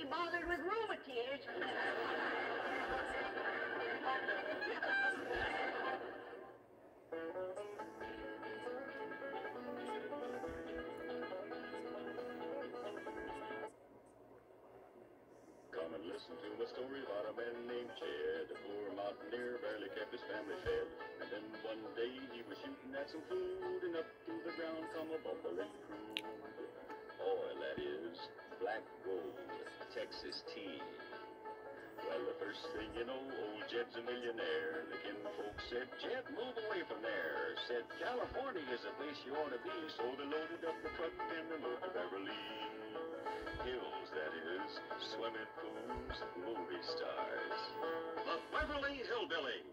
be bothered with rheumatiz. Come and listen to a story about a man named Jed. A poor mountaineer barely kept his family fed. And then one day he was shooting at some food, and up through the ground come a bubbling crude oil, that is, black gold, Texas tea. Well, the first thing you know, old Jed's a millionaire. The kinfolk said, Jed, move away from there. Said, California is the place you ought to be. So they loaded up the truck and they moved to Beverly Hills, that is, swimming pools, movie stars. The Beverly Hillbilly.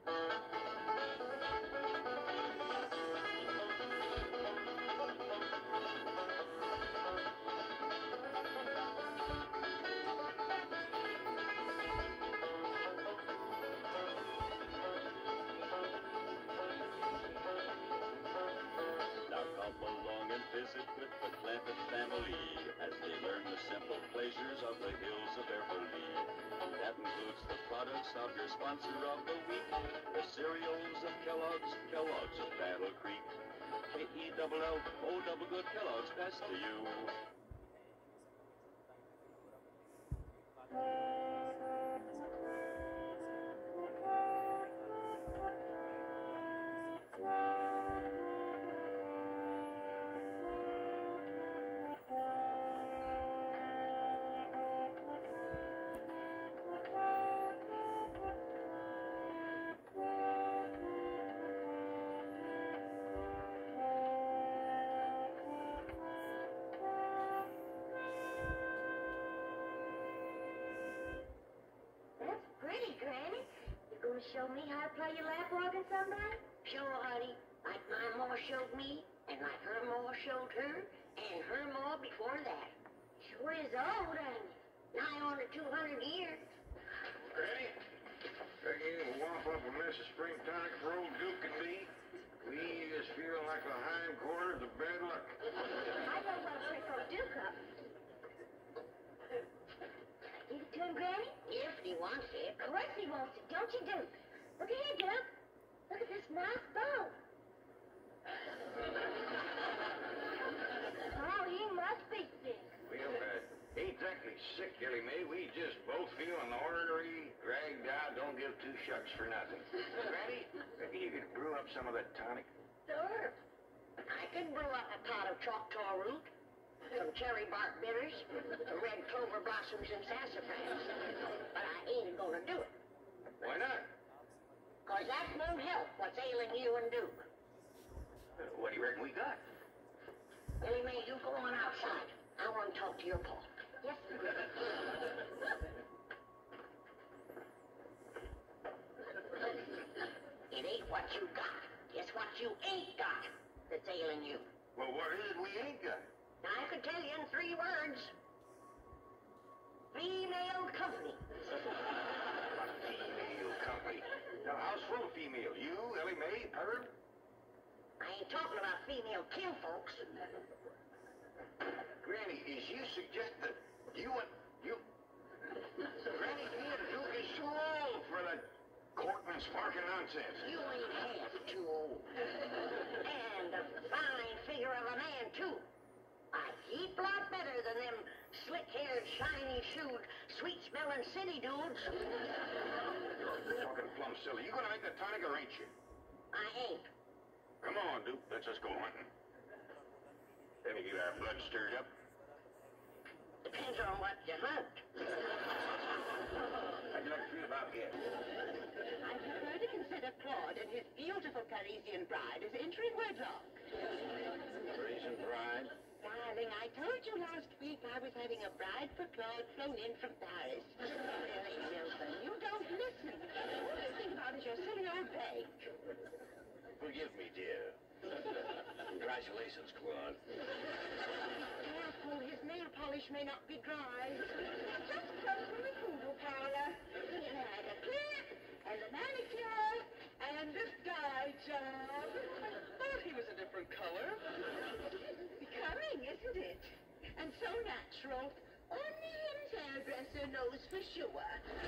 Visit with the Clampett family as they learn the simple pleasures of the hills of Beverly. That includes the products of your sponsor of the week, the cereals of Kellogg's, Kellogg's of Battle Creek. K-E-double-L-O double good Kellogg's, best to you. Show me how to play your lap organ someday? Sure, honey. Like my ma showed me, and like her ma showed her, and her ma before that. Sure is old, ain't it? Nigh on to 200 years. Granny, figure you can whop up a mess of spring tonic for old Duke and me. We just feel like the hindquarters of bad luck. I don't want to pick old Duke up. Give it to him, Granny? If he wants it. Of course he wants it, don't you, Duke? Look at here, Duke. Look at this nice bow. Oh, he must be sick. Well, ain't exactly sick, Ellie Mae. We just both feeling ornery, dragged out, don't give two shucks for nothing. Granny, maybe you could brew up some of that tonic. Sure. I could brew up a pot of Choctaw root, some cherry bark bitters, some red clover blossoms and sassafras. But I ain't gonna do it. Why not? 'Cause that won't help what's ailing you and Duke. What do you reckon we got? Ellie Mae, you go on outside. I want to talk to your pa. Yes, sir. It ain't what you got. It's what you ain't got that's ailing you. Well, what is it we ain't got? I could tell you in 3 words. Female company. Female company. Now, how's full of female? You, Ellie Mae, Herb? I ain't talking about female kinfolks. Granny, is you suggest that you and you... Granny, me and Duke is too old for that courting and sparking nonsense. You ain't half too old. And a fine figure of a man, too. A heap lot better than them slick-haired, shiny-shoed, sweet-smelling city dudes. You're talking plumb silly. You gonna make the tonic or ain't you? I ain't. Come on, Duke. Let's just go hunting. Let me get our blood stirred up. Depends on what you hunt. How'd you like to feel about it? I prefer to consider Claude and his beautiful Parisian bride as entering wedlock. Parisian bride? Darling, I told you last week I was having a bride for Claude flown in from Paris. Really, Milton, you don't listen. All you think about is your silly old bag. Forgive me, dear. Congratulations, Claude. Careful, his nail polish may not be dry. Just come from the poodle parlor. He'll have a clip, and a manicure, and a dye job. Thought he was a different color. Becoming, isn't it? And so natural. Only him's hairdresser. Professor knows for sure.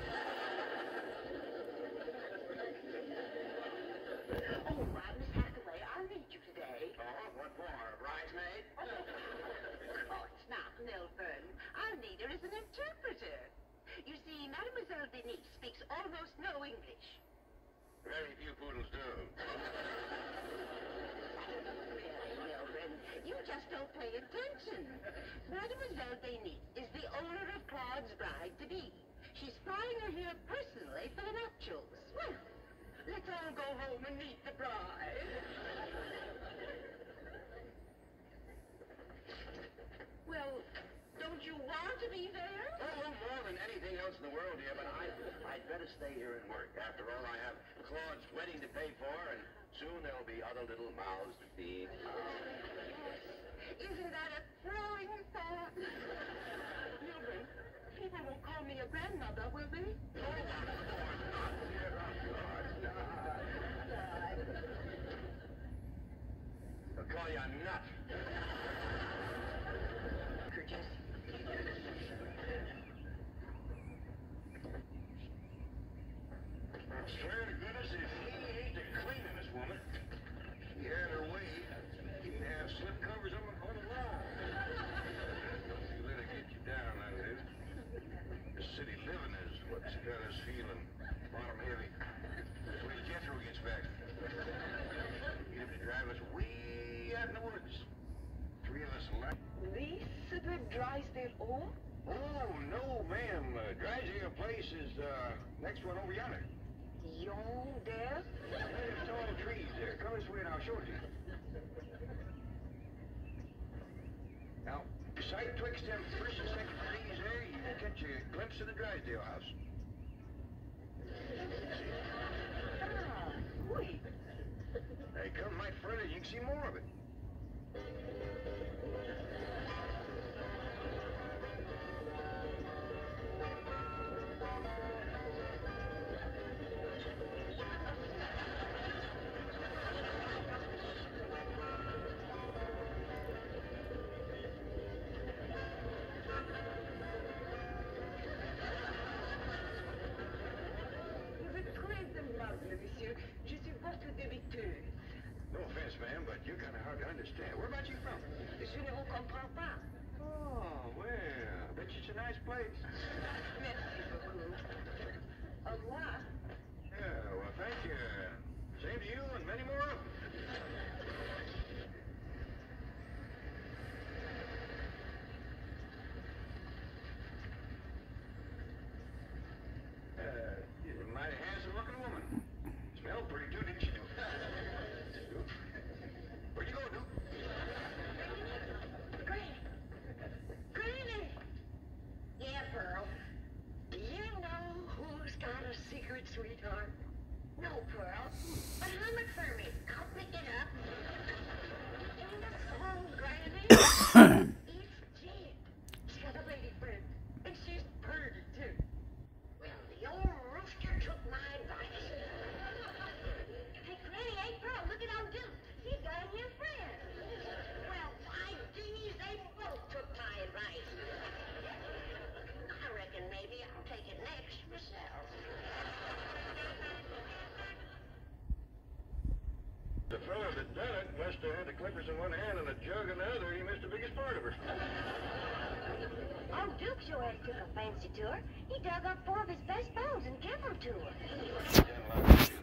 Oh, Miss Hathaway, I'll need you today. Oh, what for? A bridesmaid? Of course not, Milburn. I'll need her as an interpreter. You see, Mademoiselle Denise speaks almost no English. Very few poodles do. Really, Milburn, you just don't pay attention. Mademoiselle Denise is the owner of Claude's bride-to-be. She's flying her here personally for the nuptials. Well, let's all go home and meet the bride. Well, don't you want to be there? Oh, more than anything else in the world, dear, but I'd better stay here and work. After all, I have Claude's wedding to pay for, and soon there'll be other little mouths to feed. Isn't that a thrilling thought? Milburn, people won't call me a grandmother, will they? Oh, of course not, dear. Of course not. They'll call you a nut. Curtis. I swear to goodness, if he ain't the cleanest woman, she had her way, he'd have slip covers on the wall. Don't you let it get you down, that is. The city living is what's got us feeling bottom heavy. Wait till Jethro gets back. He'd have to drive us way out in the woods. Three of us left. Lisa Drysdale Orr? Oh, no, ma'am. Drysdale Place is, next one over yonder. Young there? There's tall trees there. Come this way and I'll show it to you. Now, sight twixt them first and second trees there, you can catch a glimpse of the Drysdale house. Ah, wait. Hey, come right further, you can see more of it. Vous êtes très aimable, monsieur. Je suis votre débiteuse. No offense, ma'am, but you're kind of hard to understand. Where about you from? Je ne vous comprends pas. Oh, well, I bet you it's a nice place. Merci beaucoup. Au revoir. Yeah, well, thank you. Same to you and many more of them. You're a mighty handsome-looking woman. Smelled pretty, too, didn't you, Duke? Where'd you go, Duke? Granny! Yeah, Pearl. Do you know who's got a secret, sweetheart? No, Pearl. But I'm a hermit. I'll pick it up. In the song, Granny. It's Jen. She's got a lady friend. And she's pretty, too. Well, the old rooster took my advice. Hey, Granny, hey, Pearl, look at old Duke. He's got a new friend. Well, why, geez, they both took my advice. I reckon maybe I'll take it next myself. The fellow that done it must have had the clippers in one hand and a jug in the other. He missed the biggest part of her. Old Duke sure has took a fancy to her. He dug up 4 of his best bones and gave them to her. Done a lot of shooting.